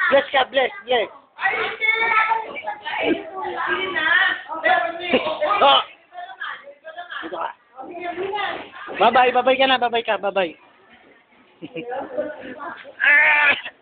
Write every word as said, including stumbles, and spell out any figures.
Bless ka, bless, bless. Oh! Dito ka. Bye-bye, bye-bye ka na, bye-bye ka, bye-bye. Ah!